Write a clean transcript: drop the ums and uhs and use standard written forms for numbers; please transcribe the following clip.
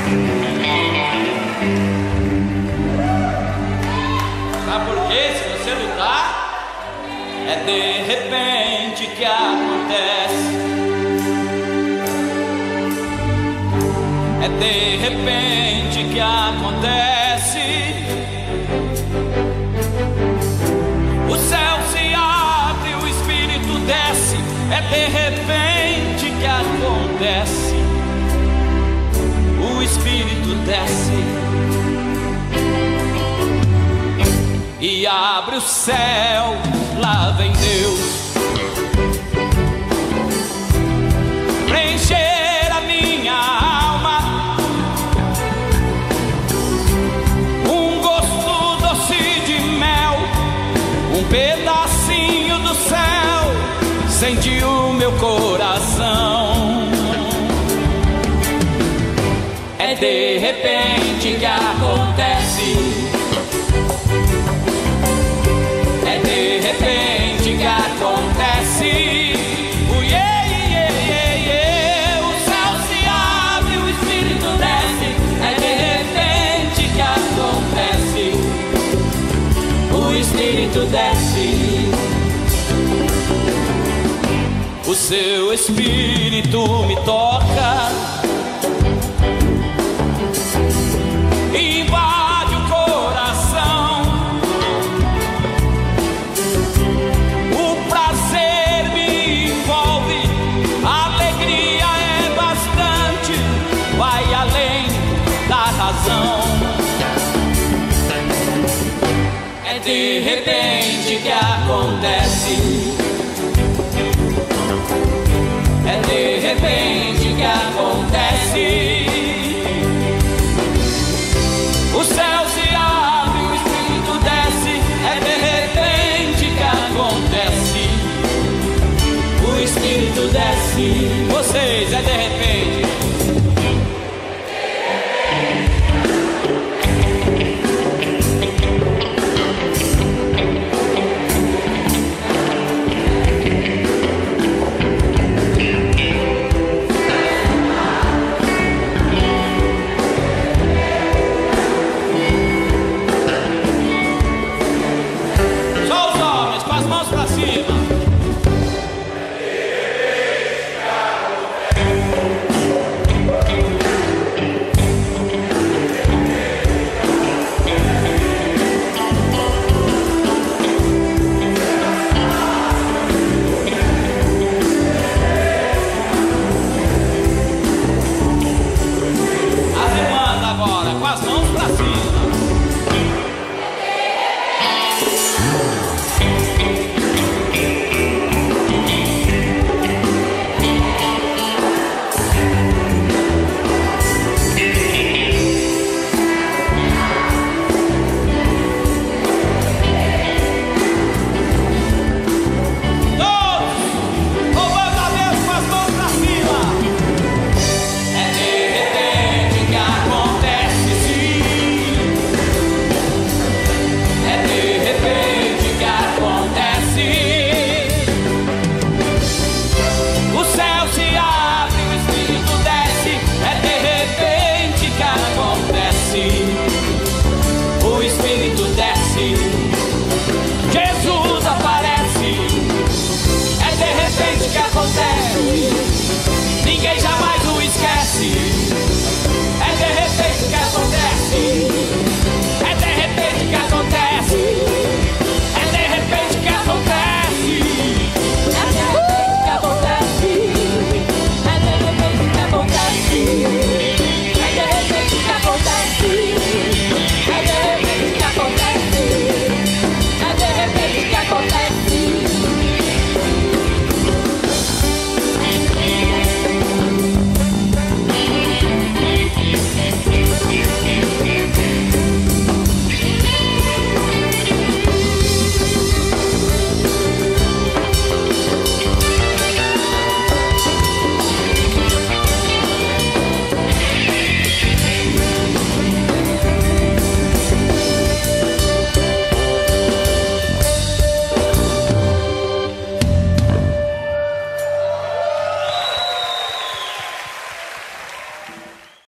Sabe por quê? Se você lutar, é de repente que acontece. É de repente que acontece. O céu se abre, o Espírito desce. É de repente que acontece. O Espírito desce e abre o céu. Lá vem Deus preencher a minha alma. Um gosto doce de mel, um pedacinho do céu sente o meu coração. É de repente que acontece. É de repente que acontece. O céu se abre, o Espírito desce. É de repente que acontece. O Espírito desce. O seu Espírito me toca, invade o coração. O prazer me envolve, a alegria é bastante, vai além da razão. É de repente que acontece.